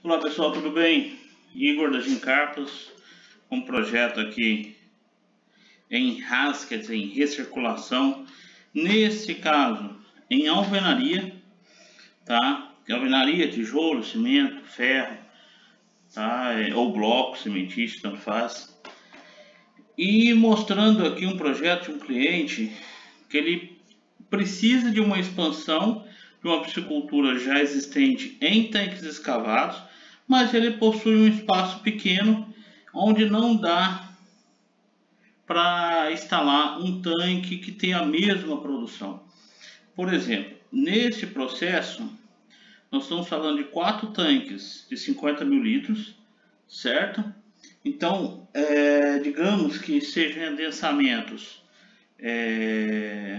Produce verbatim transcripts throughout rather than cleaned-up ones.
Olá pessoal, tudo bem? Igor da Gincarpas, um projeto aqui em RAS, quer dizer, em recirculação, nesse caso em alvenaria, tá? Alvenaria, tijolo, cimento, ferro, tá? É, ou bloco cimentício, tanto faz. E mostrando aqui um projeto de um cliente que ele precisa de uma expansão de uma piscicultura já existente em tanques escavados, mas ele possui um espaço pequeno onde não dá para instalar um tanque que tenha a mesma produção. Por exemplo, nesse processo nós estamos falando de quatro tanques de cinquenta mil litros, certo? Então, é, digamos que sejam adensamentos é,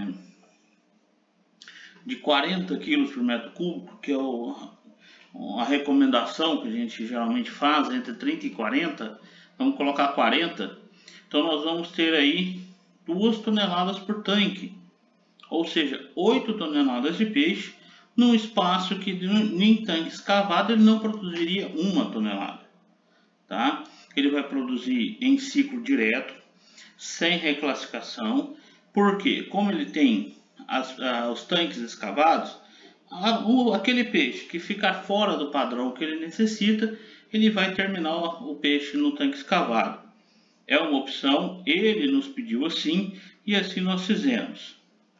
de quarenta quilos por metro cúbico, que é o, a recomendação que a gente geralmente faz, entre trinta e quarenta, vamos colocar quarenta, então nós vamos ter aí duas toneladas por tanque, ou seja, oito toneladas de peixe, num espaço que em tanque escavado ele não produziria uma tonelada, tá? Ele vai produzir em ciclo direto, sem reclassificação, porque como ele tem as, ah, os tanques escavados, a, o, aquele peixe que ficar fora do padrão que ele necessita, ele vai terminar o peixe no tanque escavado. É uma opção, ele nos pediu assim e assim nós fizemos.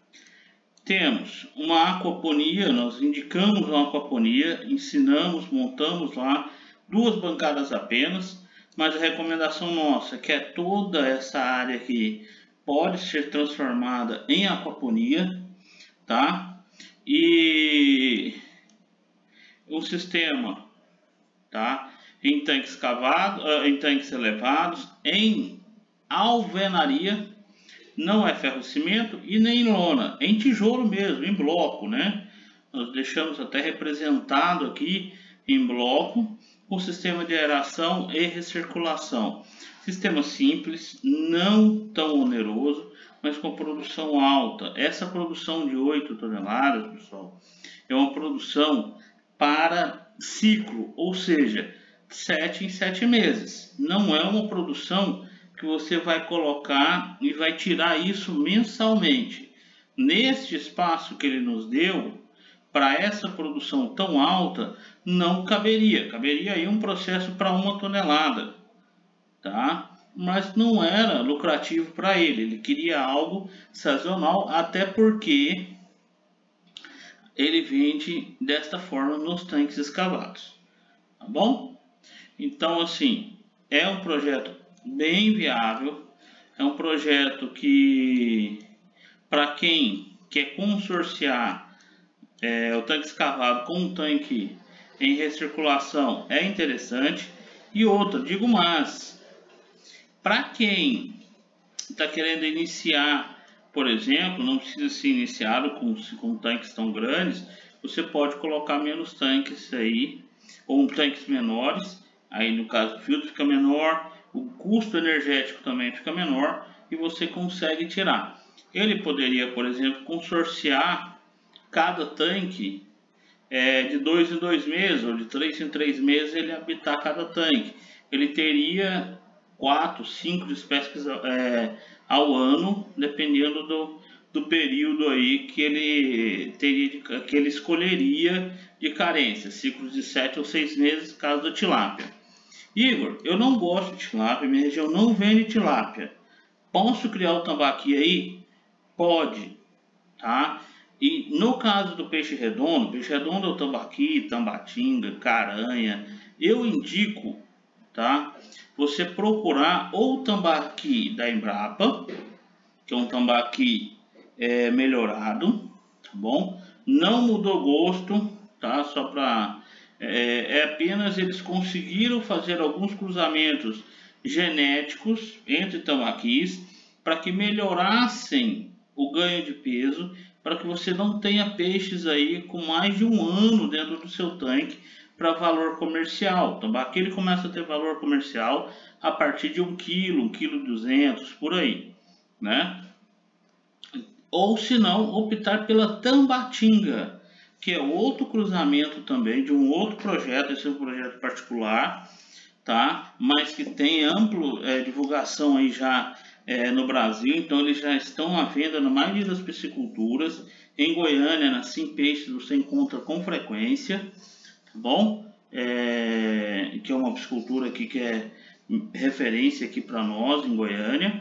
Temos uma aquaponia, nós indicamos uma aquaponia, ensinamos, montamos lá duas bancadas apenas, mas a recomendação nossa é que é toda essa área aqui pode ser transformada em aquaponia, tá? E um sistema, tá? Em tanques cavados, em tanques elevados, em alvenaria, não é ferro-cimento e nem lona, em tijolo mesmo, em bloco, né? Nós deixamos até representado aqui em bloco, com sistema de aeração e recirculação. Sistema simples, não tão oneroso, mas com produção alta. Essa produção de oito toneladas, pessoal, é uma produção para ciclo, ou seja, sete em sete meses. Não é uma produção que você vai colocar e vai tirar isso mensalmente. Neste espaço que ele nos deu, para essa produção tão alta, não caberia. Caberia aí um processo para uma tonelada, tá? Mas não era lucrativo para ele. Ele queria algo sazonal, até porque ele vende desta forma nos tanques escavados, tá bom? Então, assim, é um projeto bem viável, é um projeto que, para quem quer consorciar é, o tanque escavado com um tanque em recirculação, é interessante. E outra, digo mais, para quem está querendo iniciar, por exemplo, não precisa ser iniciado com, com tanques tão grandes, você pode colocar menos tanques aí, ou tanques menores, aí no caso o filtro fica menor, o custo energético também fica menor e você consegue tirar. Ele poderia, por exemplo, consorciar cada tanque é, de dois em dois meses, ou de três em três meses, ele habitar cada tanque. Ele teria quatro, cinco espécies é, ao ano, dependendo do, do período aí que ele teria, de, que ele escolheria de carência, ciclos de sete ou seis meses, caso da tilápia. Igor, eu não gosto de tilápia, minha região não vende tilápia. Posso criar o tambaqui aí? Pode, tá? E no caso do peixe redondo, peixe redondo é o tambaqui, tambatinga, caranha, eu indico, tá? Você procurar ou o tambaqui da Embrapa, que é um tambaqui é, melhorado, tá bom? Não mudou gosto, tá? Só para é, é apenas eles conseguiram fazer alguns cruzamentos genéticos entre tambaquis para que melhorassem o ganho de peso, para que você não tenha peixes aí com mais de um ano dentro do seu tanque para valor comercial. O tambaqui ele começa a ter valor comercial a partir de um quilo, um quilo e duzentos, por aí, né? Ou se não, optar pela tambatinga, que é outro cruzamento também de um outro projeto, esse é um projeto particular, tá? Mas que tem ampla é, divulgação aí já é, no Brasil, então eles já estão à venda na maioria das pisciculturas. Em Goiânia, na Simpeixes, você encontra com frequência, tá bom? É, que é uma piscicultura aqui que é referência aqui para nós em Goiânia.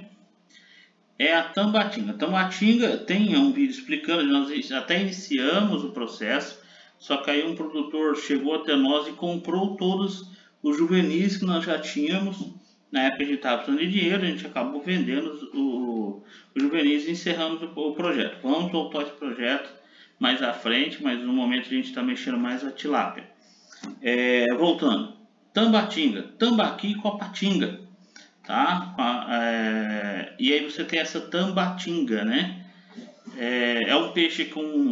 É a Tambatinga. Tambatinga tem um vídeo explicando, nós até iniciamos o processo, só que aí um produtor chegou até nós e comprou todos os juvenis que nós já tínhamos. Na época a gente estava precisando de dinheiro, a gente acabou vendendo os, o, os juvenis e encerramos o, o projeto. Vamos voltar esse projeto mais à frente, mas no momento a gente está mexendo mais a tilápia. É, voltando, Tambatinga, Tambaqui e Copatinga. Tá? É, e aí você tem essa tambatinga, né? É, é um peixe com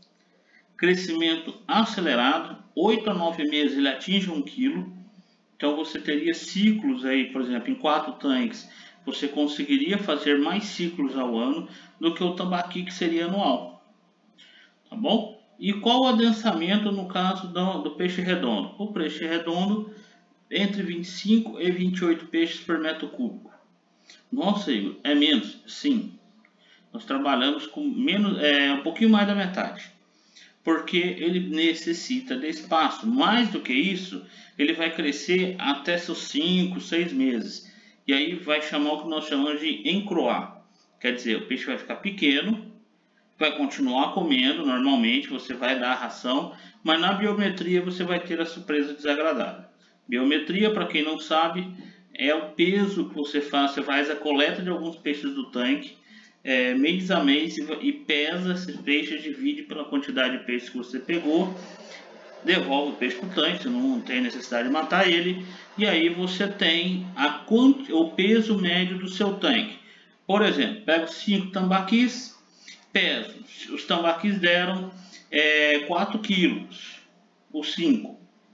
crescimento acelerado, oito a nove meses ele atinge um quilo. Então você teria ciclos aí, por exemplo, em quatro tanques, você conseguiria fazer mais ciclos ao ano do que o tambaqui, que seria anual. Tá bom? E qual o adensamento no caso do, do peixe redondo? O peixe redondo entre vinte e cinco e vinte e oito peixes por metro cúbico. Nossa, Igor, é menos? Sim. Nós trabalhamos com menos, é, um pouquinho mais da metade. Porque ele necessita de espaço. Mais do que isso, ele vai crescer até seus cinco, seis meses. E aí vai chamar o que nós chamamos de encroar. Quer dizer, o peixe vai ficar pequeno, vai continuar comendo normalmente, você vai dar a ração, mas na biometria você vai ter a surpresa desagradável. Biometria, para quem não sabe, é o peso que você faz, você faz a coleta de alguns peixes do tanque, é, mês a mês, e pesa esses peixes, divide pela quantidade de peixes que você pegou, devolve o peixe para o tanque, você não tem necessidade de matar ele, e aí você tem a, o peso médio do seu tanque. Por exemplo, pego cinco tambaquis, peso, os tambaquis deram é, quatro quilos, os cinco,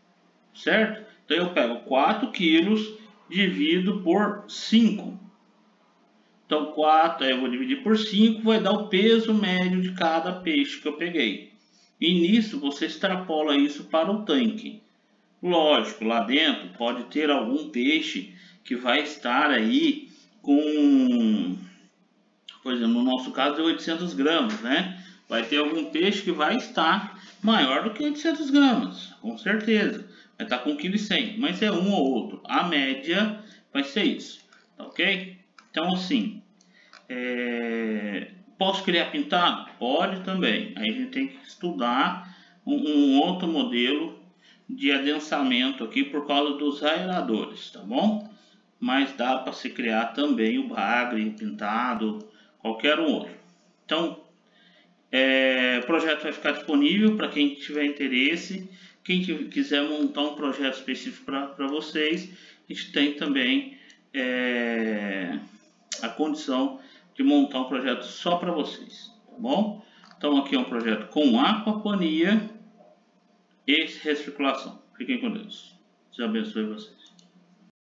certo? Então eu pego quatro quilos, divido por cinco. Então quatro, aí eu vou dividir por cinco, vai dar o peso médio de cada peixe que eu peguei. E nisso você extrapola isso para o tanque. Lógico, lá dentro pode ter algum peixe que vai estar aí com, por exemplo, no nosso caso é oitocentos gramas, né? Vai ter algum peixe que vai estar maior do que oitocentos gramas, com certeza. Vai estar com um vírgula cem quilos, mas é um ou outro. A média vai ser isso, tá ok? Então assim, é... posso criar pintado? Pode também. Aí a gente tem que estudar um, um outro modelo de adensamento aqui por causa dos aeradores, tá bom? Mas dá para se criar também o bagre, pintado, qualquer um outro. Então, é, o projeto vai ficar disponível para quem tiver interesse. Quem quiser montar um projeto específico para vocês, a gente tem também é, a condição de montar um projeto só para vocês, tá bom? Então aqui é um projeto com aquaponia e recirculação. Fiquem com Deus. Deus abençoe vocês.